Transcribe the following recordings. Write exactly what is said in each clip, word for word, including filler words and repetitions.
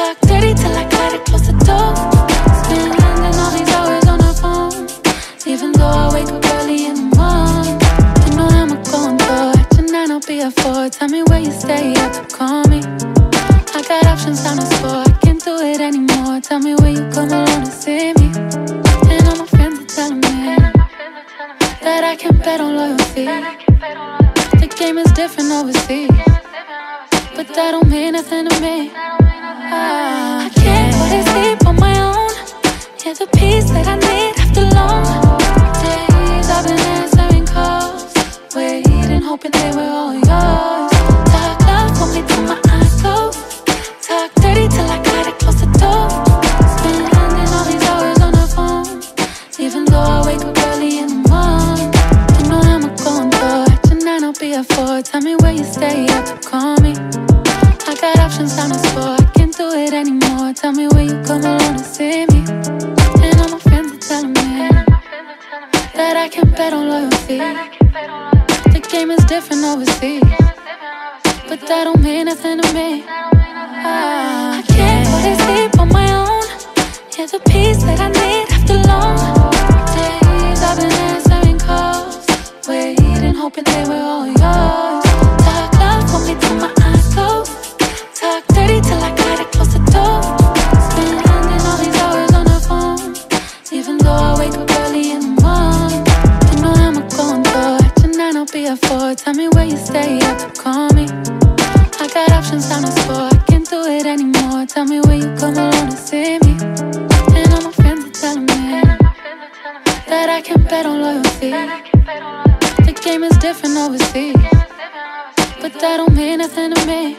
Talk dirty till I gotta close the door. Spending all these hours on the phone, even though I wake up early in the morning. You know I'm a going for it. Tonight I'll be at four. Tell me where you stay, you have to call me. I got options on the floor, I can't do it anymore. Tell me where you come along to see me. And all my friends are telling me that I can't bet on loyalty. The game is different overseas, but that don't mean nothing to me. I can't go to sleep on my own. You're the peace that I need after long days. I've been answering calls, waiting, hoping they were all yours. Talk love for me till my eyes close. Talk dirty till I gotta close the door. Spending all these hours on the phone, even though I wake up early in the morning. You know I'm a going for it. Tonight I'll be at four. Tell me where you stay, you have to call me. I got options on the floor, I can't do it anymore. Tell me where you come along to see me. And all my friends are telling me that I can't bet on loyalty. The game is different overseas, but that don't mean nothing to me. I can't go to sleep on my own. You're the peace that I need after long days. I've been answering calls, waiting, hoping they were all yours. Talk love for me till my eyes close. Talk dirty till I gotta close the door. Spending all these hours on the phone, even though I wake up early in the morning. You know I'm a going for it. Tonight I'll be at four. Tell me where you stay, you have to call me. I got options on the floor, I can't do it anymore. Tell me where you come along to see me. And all my friends are telling me that I can't bet on loyalty. The game is different overseas, but that don't mean nothing to me.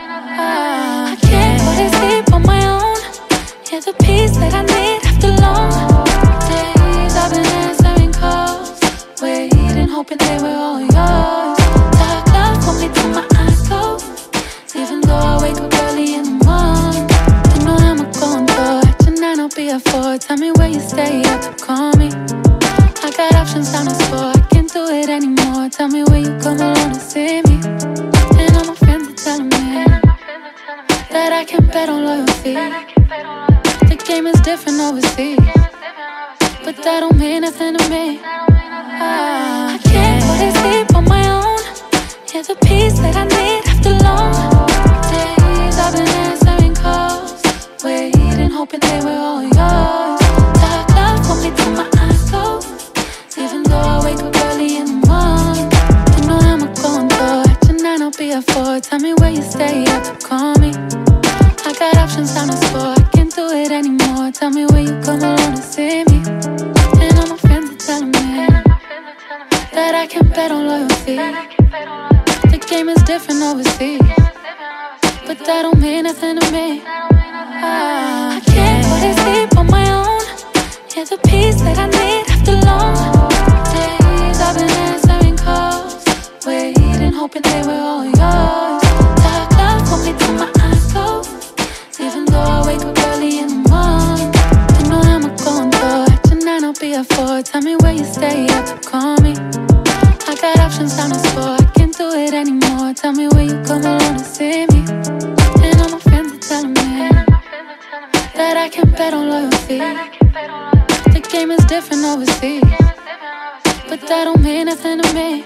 I can't go to sleep on my own. You're the peace that I need after long days. I've been answering calls, waiting, hoping they were all yours. Talk love for me till my eyes close, even though I wake up early in the morning. You know I'm a going for it. Tonight I'll be at four. Tell me where you stay, you have to call me. I got options on the floor, I can't do it anymore. Tell me where you come along to see me. And all my friends are telling me that I can't bet on loyalty. The game is different overseas, but that don't mean nothing to me. I can't go to sleep on my own. You're the peace that I need after long days. I've been answering calls, waiting, hoping they were all yours. Talk love for me till my eyes close, even though I wake up early in the morning. You know I'm a going for it. Tonight I'll be at four. Tell me where you stay, you have to call me. I got options on the floor, I can't do it anymore. Tell me where you come along to see me. And all my friends are telling me that I can't bet on loyalty. The game is different overseas, but that don't mean nothing to me. I can't go to sleep on my own. You're the peace that I need after long days. I've been answering calls, waiting, hoping they were all yours. Talk love for me till my eyes close, even though I wake up early in the morning. You know I'm a going for it. Tonight I'll be at four. Tell me where you stay, you have to call me. I got options on the floor, I can't do it anymore. Tell me where you come along to see me. And all my friends are telling me that I can't bet on loyalty. The game is different overseas, but that don't mean nothing to me.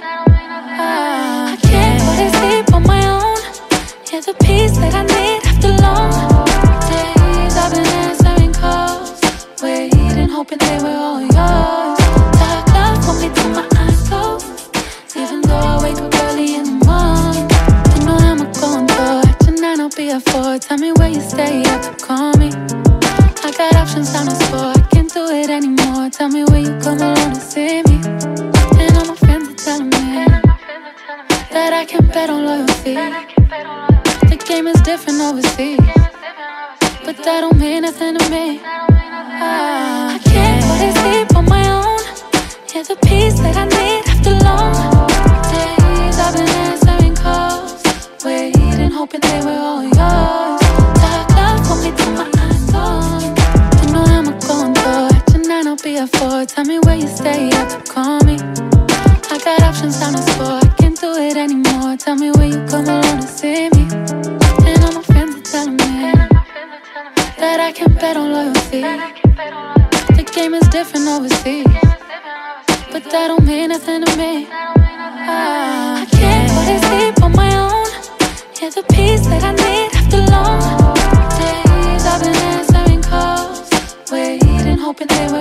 I can't go to sleep on my own. You're the peace that I need after long days. I've been answering calls, waiting, hoping they were all yours. Talk love for me till my eyes close, even though I wake up early in the morning. You know I'm a going for it. Tonight I'll be at four. Tell me where you stay, you have to call me. I got options on the floor, I can't do it anymore. Tell me where you come along to see me. And all my friends are telling me that I can't bet on loyalty. The game is different overseas, but that don't mean nothing to me. I can't go to sleep on my own. You're the peace that I need after long days. I've been answering calls, waiting, hoping they were all yours. Talk love for me till my eyes close. You know I'm a going for it. Tonight I'll be at four. Tell me where you stay, you have to call me. I got options on the floor, I can't do it anymore. Tell me where you come along to see me. And all my friends are telling me that I can bet on loyalty. The game is different overseas, but that don't mean nothing to me. I can't go to sleep on my own. You're the peace that I need after long days. I've been answering calls, waiting, hoping they will